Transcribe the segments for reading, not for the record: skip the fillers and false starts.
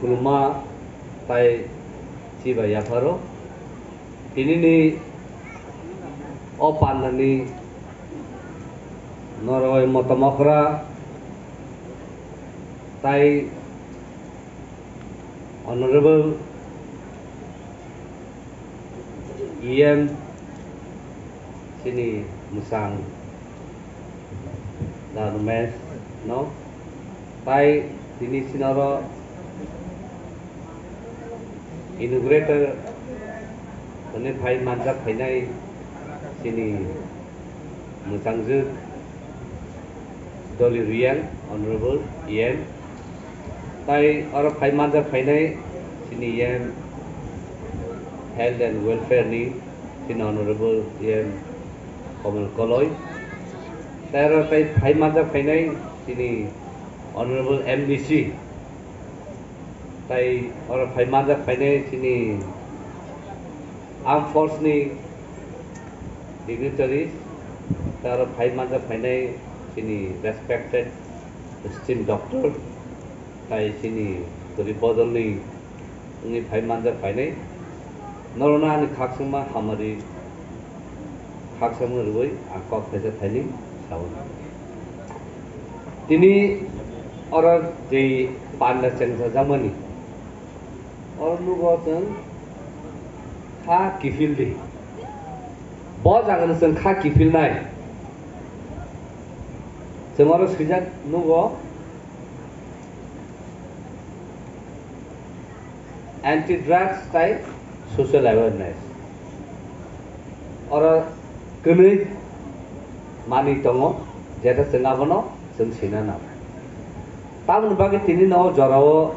kuluma tai ciba yafaro ini ni opan ni noroi motomokra tai honorable sini musang dan mes no tai sini sinaro inaugurator ini pai manjak painai sini musang je doli riang honorable tai orang pai manjak painai sini health and welfare ni sini honorable Komal Koloi tai pai manjak painai sini honorable MDC tai orang pai manjak painai sini armed force ni dignitaries tai orang pai manjak painai sini respected esteemed doctor tai sini dari bodol ni ini pai manjak painai norona ni khaksama hamari khaksama roi akok pesa thani saun ini orang di panda cengsa zamani orang lugo ceng kha kifil di bo jangan ceng kha kifil nai ceng orang sejak lugo anti drugs type social awareness orang kene mani tongo jeta sengabono seng sinana tamun bagi tini no jorao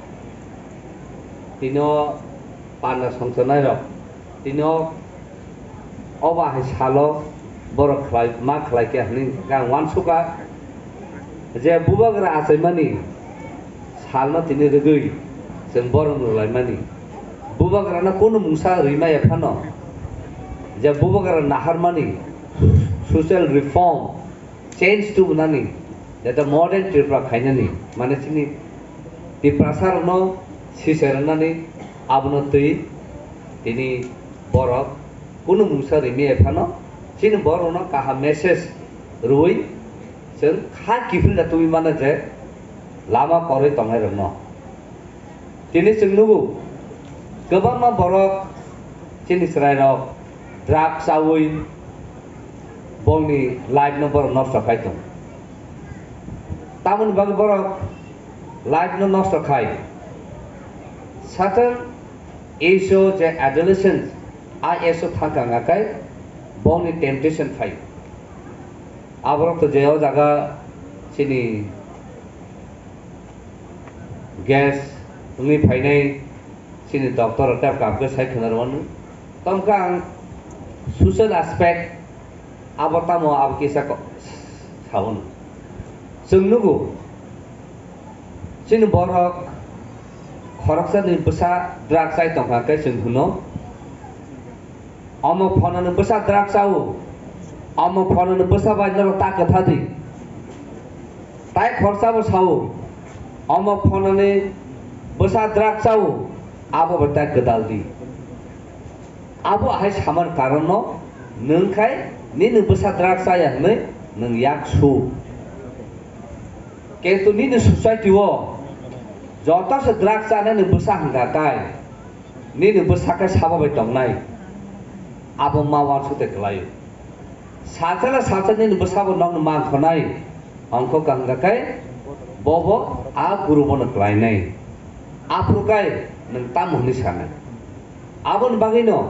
tino pana songsanai ro tino oba hai salo borok khlai ma khlai ke hning gang wan suka je bubagra asai mani salma tini regui seng borong lai mani bubagra na kono musa rima ya phano je bubagra nahar mani social reform change to nani that the modern tripura khainani mane sini tiprasar no siseranani abno tui tini borok kono musa rimi ephano sini borok no kaha message rui seng kha kifil da tumi mana je lama koroi tongai rno tini seng nugu gobang borok sini serai rok drug Chaui bongni life no borok nosto khai tong tamun bagi borok life no nosto khai certain issue je adolescence eso thaka ngakai bongni temptation phai aborok to jeo jaga sini gas ngi phainai sini doctor tap kam ke sai khanar wanu tamkang social aspect abortamo ab kisa ko sabun sungnugu sini borok khoroksa ni besa drug sai tongka kai sunghuno amo phona ni besa drug sau amo phona ni besa ba naro ta katha di tai khorsa bo sau amo phona ni besa drug sau abo bata gadal di abo hai samar karono nungkai ni nu besa drug saya ne nung yaksu ketu ni nu society wo jota se drug sa ne besa hangga kai ni nu besa ka sabo bai tongnai abo mawar su te klai sajala sajani nu besa bo nong ma khonai angko kangga kai bobo a guru bon klai nai apu kai nung tamu ni sana abon bagino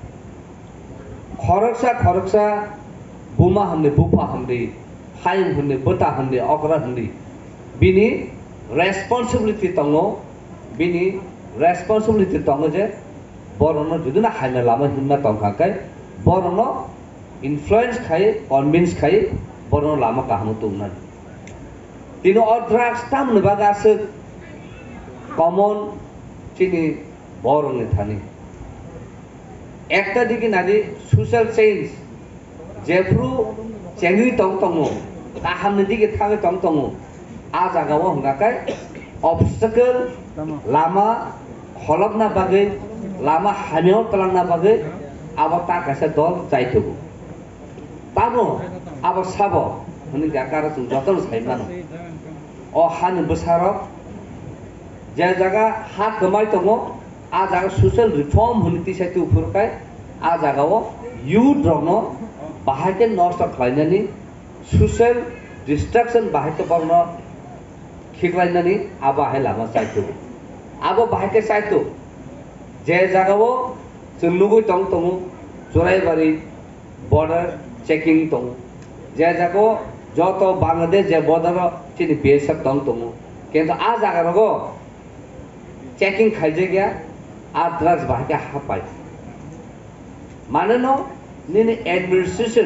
khoroksa buma hamne bupa hamde haim hamne bota hamde okra hamde bini responsibility tongo je borono juduna haina lama himna tongkha kai borono influence khai convince khai borono lama kahmu tungna tino drugs tam ne baga se common chini borono thani একটা দিকে Nadi social change जेफ्रु चेंगि तंग तंगो काहामनि दिगे थाङै तंग तंगो आ जागाव हंगाखाय obstacle lama holopna bagai lama hamil telangna bagai abo tak kaisa dol chaitubu tabo abo sabo hini gakara sung joton saimano o han besaro je jaga hat gamai tongo a jaga social reform hini tisaitu furkai a jaga o youth rogno bahake nosto khlainani social distraction bahake borno khiklainani abo hai lama chaitu abo bahake chaitu je jaga o chunnugu tong tongu choraibari border checking tong je jaga joto bangladesh je border chini bsf tong tongu kento a jaga rogo checking khaije gya a drugs bahake hapai maneno nini administration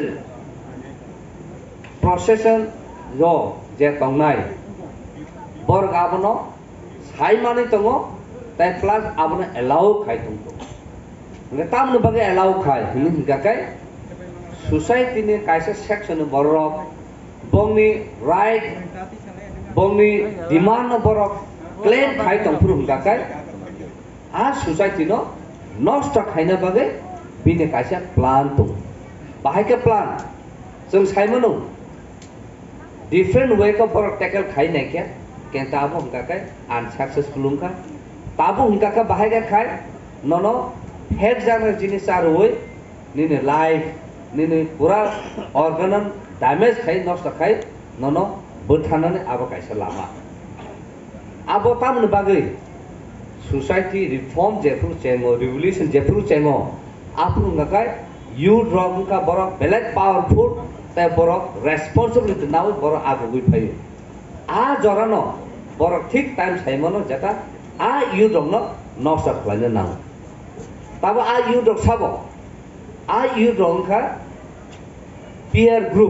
procession jo je tongnai bor gabono sai mani tongo tai plus abono allow khai tong nge tamno bage allow khai hini gakai society ni kaisa section borok bongni right bongni demand no borok claim khai tong puru gakai a society no nosta khaina bage bini kaisa plan tong bahai ke plan जों साइमनो different way को पर tackle खाई नहीं क्या कहता आप उनका क्या unsuccessful उनका ताबो उनका क्या बाहर क्या खाए नो हेड जाने जिन्हें सारे हुए निने life निने पूरा organ damage खाई नष्ट खाई नो बुद्धाना ने आप कैसे लामा आप ताम न बागे society reform जेफुर चेंगो revolution जेफुर चेंगो आप उनका क्या youth rock उनका बड़ा बेलेट powerful tai borok responsibility now borok agugui phayo a jorano borok thik time saimono jeta a you dong no nosta khlaina nang tabo a you dong sabo a you dong kha peer group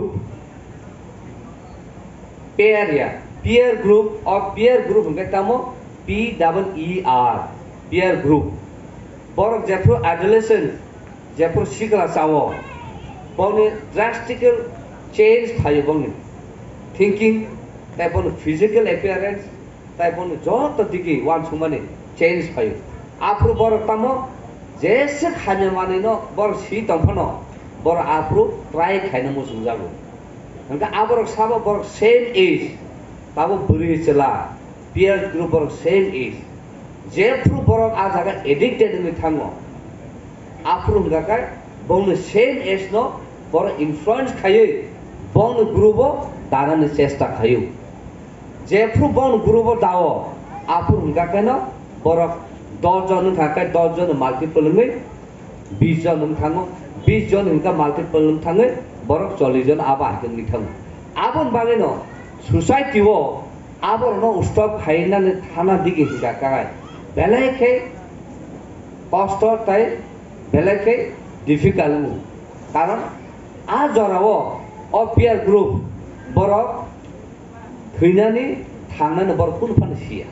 peer group or peer group ngai tamo PEER peer group borok jepro adolescent jepro sikla sawo boni drastical change खायो बंगे thinking type of physical appearance type of जो दिगी वन सुमने change खायो आपरो बर तमो जैसे खाने माने नो बर सी तंफनो बर आपरो try खाने मु सुजागो उनका आबर साबो बर same age ताबो बुरी चला peer group बर same age जेफ्रु बर आ जागा addicted नि थांगो आपरो उनका का बंगे same age नो बर influence खायो bong grupo danan chesta khayu jefru bong grupo dao apur unga kena borok 10 jon thakai 10 jon multiple ngai 20 jon thango 20 jon unga multiple thangai borok 40 jon aba hakin ni thang abon bageno society wo abor no stop khaina ne thana digi higa kai belai ke cost tai belai ke difficult karon a jorao or peer group borok thuinani thangnani bor kun pan sia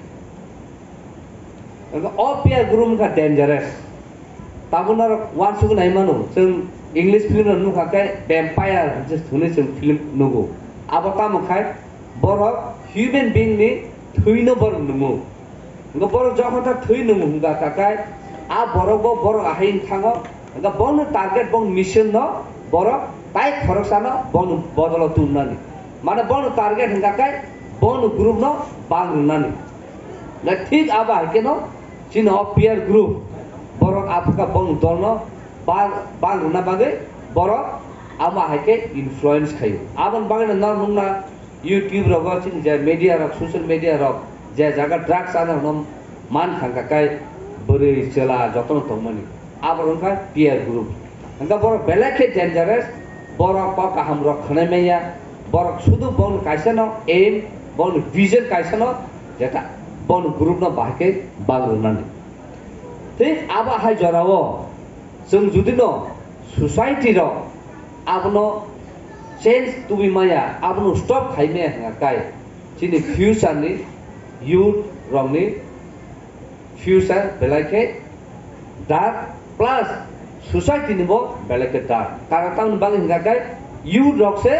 all peer group ka dangerous tabunar one sugun aimanu जों english film nu ka kai vampire just thune जों film nugo abata mkhai borok human being ni thuino bor numu ngo borok jokhon ta thui numu nga ka kai a borok bo borok ahin thango nga bon target bong mission no borok tai khorosana bon bodolo tunani mane bon target hinga kai bon group no bangunani na thik aba keno chin of peer group borok apuka bon dolno banguna bagai borok ama hake influence khayo abon bagana normuna youtube ro watching je media ro social media ro je jaga drugs ana nom man khanga kai bori chela joton tongmani abon ka peer group anga borok belake dangerous borok ko kaham rakhne meya borok sudu bon kaisano aim bon vision kaisano jeta bon group no bahke bangunani ঠিক আবা হাই জরাও जों जुदि न society रो abno change tubi maya abno stop khaime kai chini future ni youth rongni future belake dark plus society ni bo belake dark karatang bang hinga kai youth rok se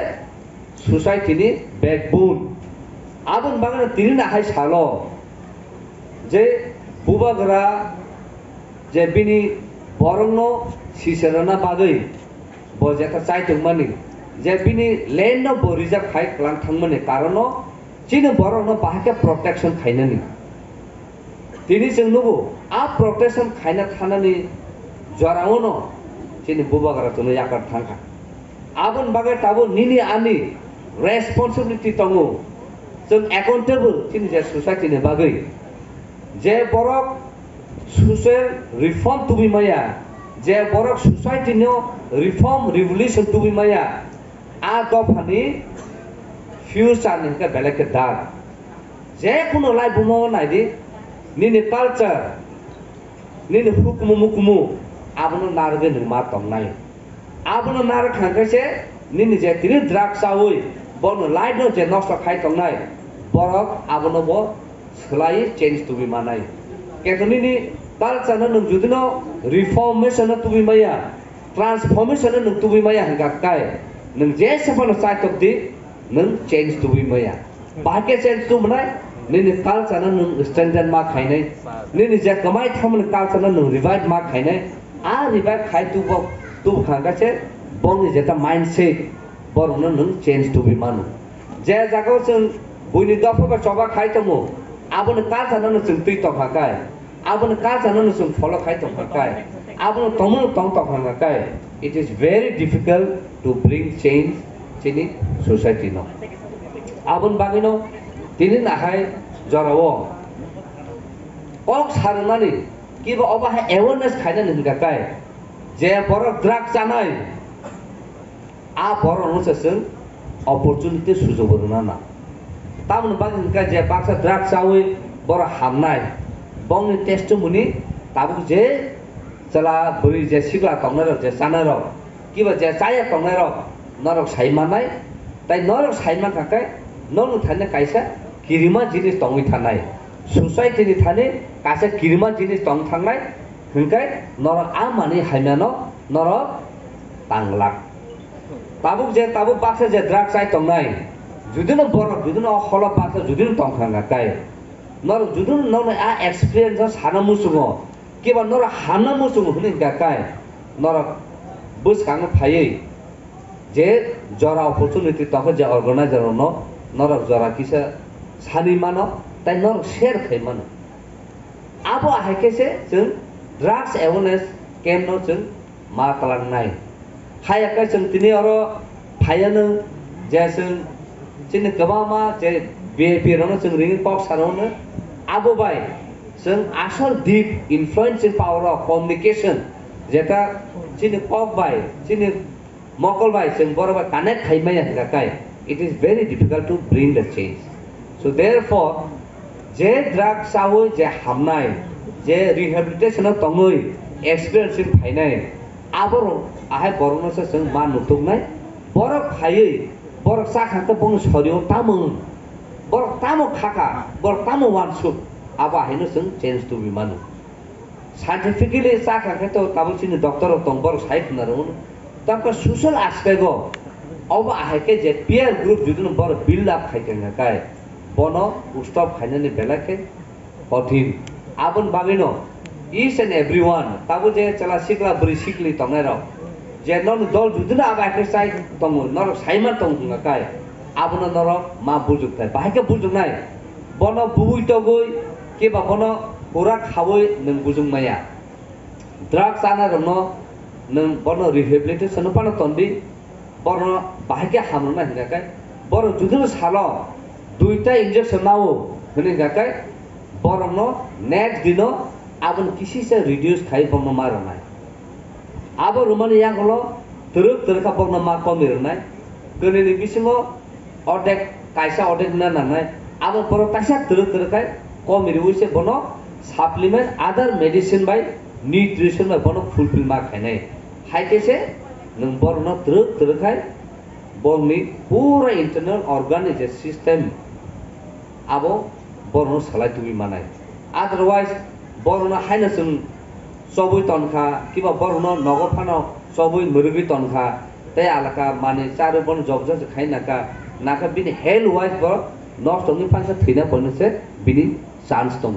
society ni backbone abon bang na tirin hai salo जे बुबाग्रा जे बिनि बरंनो सिसेरना बागै बजेका चाइथंमानि जे बिनि land reserve खाइ क्लां थांमोने कारनो चिनो बरंनो बाहाके प्रोटेक्शन खाइनानि तिनि जोंनोबो आ प्रोटेक्शन खाइना थानानि जरावनो चिनो बुबाग्रा जोंनो याकार थांखा आबन बागै ताबो निनि आनि रेस्पॉन्सिबिलिटी तंगो जों एकाउंटेबल चिनो जे सोसाइटिनि बागै जे बरक सोशल रिफॉर्म तुबि माया जे बरक सोसाइटी नो रिफॉर्म रिवोल्यूशन तुबि माया आ दफानि फ्यूचर निका बेलेक दार जे कुनो लाई बुमो नायदि निनि कल्चर निनि हुकुमु मुकुमु आबनो नारगे नमा तंनाय आबनो नार खांगसे निनि जे तिनि ड्रग्स आवै बनो लाइट नो जे नष्ट खाइ तंनाय बरक आबनो बो सोलाय चेंज तुबि मानाय केतनिनि कल्चर नो जुदिनो रिफॉर्मेशन तुबि माया ट्रांसफॉर्मेशन नो तुबि माया हंगा काय नों जे सफल चाइतकदि नों चेंज तुबि माया बाके चेंज तु मनाय निनि कल्चर नो स्टैंडर्ड मा खाइनाय निनि जे कमाय थामन कल्चर नो रिवाइव मा खाइनाय आ रिवाइव खाइ तु खांगासे बंनि जेता माइंडसेट बरनो नों चेंज तुबि मानु जे जागो जों बुनि दफा चबा खाइ तमो आबन कल्चर नो जों तै तखाकाय आबन कल्चर नो जों फॉलो खाइ तखाकाय आबन तमो तंग तखाकाय it is very difficult to bring change in society no abon bagino tini nahay jorawo ok sarunani kiba oba awareness khaina ninga kai je boro drug chanai a boro no sesung opportunity sujog runa na tamon bagin ka je baksa drug chawi boro hamnai bongni testimony tabu je चला बुरी जे सिगला तंगनार जे सानार किबा जे चाया तंगनार नरक साइमानाय ताइ नरक साइमा थाखाय ननु थाने कायसा किरिमा जिनिस तंगै थानाय सोसाइटी नि थाने कासे किरिमा जिनिस तंग थांनाय हंकाय नरक आ माने हाइमानो नरक तांगलाक ताबुक जे ताबु बाक्सा जे ड्रग चाइ तंगनाय जुदिनो बरक जुदिनो हल बाक्सा जुदिनो तंखांगा काय नरक जुदिनो ननु आ एक्सपीरियंस साना मुसुगो केबा नर हाना मुसुम हुने गाकाय नर बुसखांग फायै जे जरा अपॉर्चुनिटी तख जे अर्गेनाइजर न नर जरा किसा सानि मानो ताइ नर शेयर खै मानो आबो हायकेसे जों ड्रग्स अवेयरनेस केम्प न जों मा खालामनाय हायाका जों तिनि अरो फायानो जे जों तिनि गोबामा जे बिहेवियर न जों रिंग पक्स सारनो आबो बाय जों आसल deep influencing power of communication जेता चिनि पक बाय चिनि मकल बाय जों बरबा कनेक्ट खाइमाया गाकाय it is very difficult to bring the change so therefore जे ड्रग सावो जे हामनाय जे रिहेबिलिटेशन तंगै एक्सपीरियंस फाइनाय आबर आहाय बरनो से जों मा नुतुकनाय बरक फायै बरक साखांते बंग सरियो तामो बरक तामो खाका बरक तामो वानसुक आबा हायनो जों चेंज टु बि मानु साइंटिफिकली साखांते तो ताबुचिनि डॉक्टर तंबर साइड नरउन तक सोशल एस्पेक्ट अब आहायके जे पीयर ग्रुप जुदिनो बर बिल्ड अप खाइकेंगा काय बनो स्टॉप खाइनानि बेलाके कठिन आबन बागैनो ईच एंड एवरीवन ताबु जे चला सिकला बुरी सिकली तंगनाय र जे नन दल जुदिनो आबा एक्सरसाइज तंगु नर साइमा तंगुंगा काय आबन नर मा बुजुकताय बाहायके बुजुकनाय बनो बुगुइतो गय केबा बनो पुरा खावै नों बुजुंमाया ड्रग जाना रनो नों बनो रिहेबिलिटेशन पानो तंदी बनो बाहायके हामना हिगाकाय बरो जुदिनो सालो दुईटा इंजेक्शन नावो हने गाकाय बरनो नेक्स्ट दिनो आबन किसी से रिड्यूस खाइ बनो मारनाय आबो रुमानि यागलो तुरुक तुरका बनो मा कमिरनाय गनेनि बिसिङो अर्धेक कायसा अर्धेक ना नानाय आबो बरो कायसा तुरुक तुरकाय कमिरउसे बनो सप्लीमेंट अदर मेडिसिन बाय न्यूट्रिशन बाय बनो फुलफिल मा खाइनाय हाइकेसे नों बरनो तुरुक तुरकाय बरनि पूरा इंटरनल ऑर्गन जे सिस्टम आबो बरनो सलाय तुबि मानाय अदरवाइज बरनो हायना जों सबुय तनखा किबा बरनो नगफानो सबुय मुरुगि तनखा ते आलाका माने चारो बन जबजा खाइनाका नाका बिनि हेल्थ वाइज बर नष्ट नि फांसा थैना पनसे बिनि चान्स दङ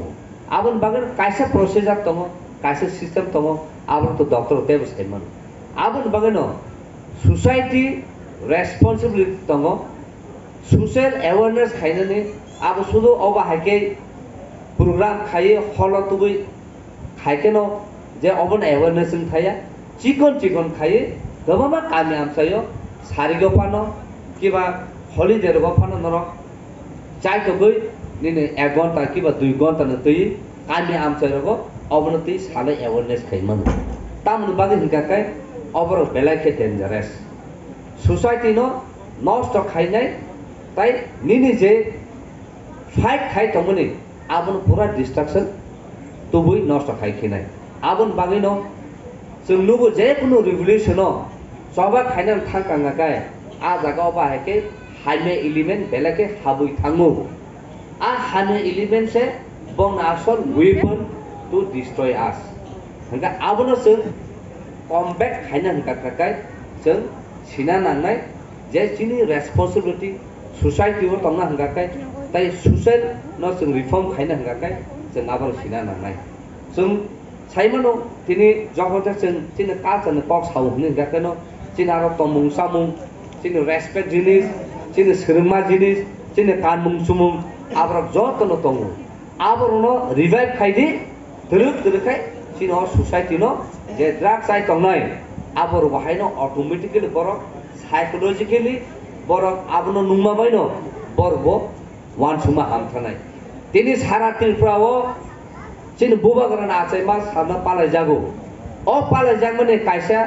abon bagen kaisa procedure tongo kaisa system tongo abon to doctor te bsaiman abon bageno society responsibility tongo social awareness khainani abo sudo oba haike program khai holo tubui khaikeno je obon awareness thaya chikon khai gabama kami amsayo sarigo pano kiba holiday ro pano noro chai to goi nini 1 ঘন্টা kiba 2 ঘন্টা na tui kami amsayo go obon tui sale awareness khaiman tamnu bagi hinka kai obor belai dangerous society no নষ্ট খাই নাই তাই নিনি যে ফাইট খাই তমনি আবন পুরা ডিস্ট্রাকশন তবুই নষ্ট খাই নাই আবন বাগিনো जों नुबो जे कुनु रिभलिउसन सबा खाइनान थांकांगाकाय आ जागाव बाहेके हाइमे एलिमेंट बेलेके हाबुइ थांगु आ हाने एलिमेंट से बंग आसल वेपन टू डिस्ट्रय अस हंगा आबनो जों कमबैक खाइना हंगाकाय जों सिना नांनाय जे जिनि रेसपन्सिबिलिटी सोसाइटी वो तंगना हंगाकाय ताइ सोशल न जों रिफॉर्म खाइना हंगाकाय जों आबार सिना नांनाय जों साइमनो तिनी जगते जों तिनी कालचारनि कक साउ हने हंगाकायनो तिनी आरो तमुं सामुं तिनी रेसपेक्ट जिनिस तिनी सोरमा जिनिस तिनी कानमुं सुमुं आबार जतनो तंगु आबारनो रिवाइव खाइदि दरुखाय तिनी सोसाइटी नो जे ड्राग्स आइ तंगनाय आबार बाहायनो ऑटोमेटिकली बरक साइकोलॉजिकली बरक आबनो नुमाबायनो बरबो वानसुमा हामथानाय तिनी सारा त्रिपुराओ चिन बुबागरान आचाय मा साना पालाय जागो ओ पालाय जागमने कायसा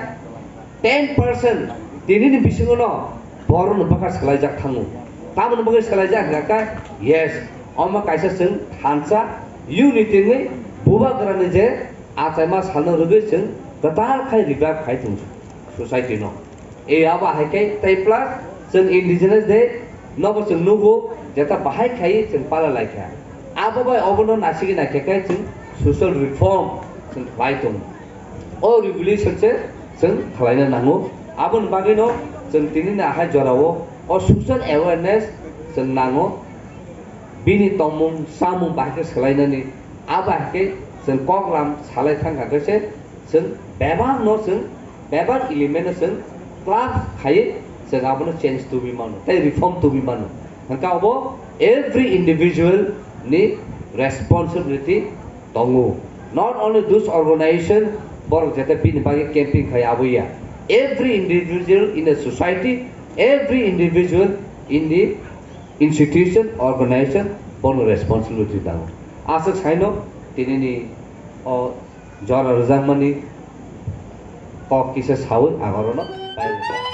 10% दिनिनि बिसिङनो बरनो बका सलाय जाक थाङो तामनो बका सलाय जाक गाका यस अमा कायसा जों थानसा युनिटिङै बुबागरान जे आचाय मा सानो रुगै जों गताल खाय रिभाइव खाय थुं सोसाइटी नो ए आबा हायकै ताइ प्लस जों इंडिजिनस डे नबो जों नुगो जेता बाहाय खाय जों पाला लायखा आबो बाय अबनो नासिगि नाखेखाय जों सोशल रिफॉर्म जों खालायदों ओ रिवोल्यूशन से जों खालायनो नांगौ आबोन बागैनो जों दिनैनि आहाय जरावो ओ सोशल अवेयरनेस जों नांगौ बिनि तमुं सामुं बाहायखौ सोलायनानै आबाहायकै जों कग्राम सालाय थांखाखैसे जों बेबार न जों बेबार एलिमेन्ट जों क्लास खायो जों आबोनो चेंज टू बी मानो ताइ रिफॉर्म टू बी मानो हंकाबो एवरी इंडिविजुअल नि responsibility tongu not only those organization but jeta bin bagi camping khai abuya every individual in the society every individual in the institution organization bono responsibility tangu asa chaino tinini o jara rajamani ko kise sawi agorono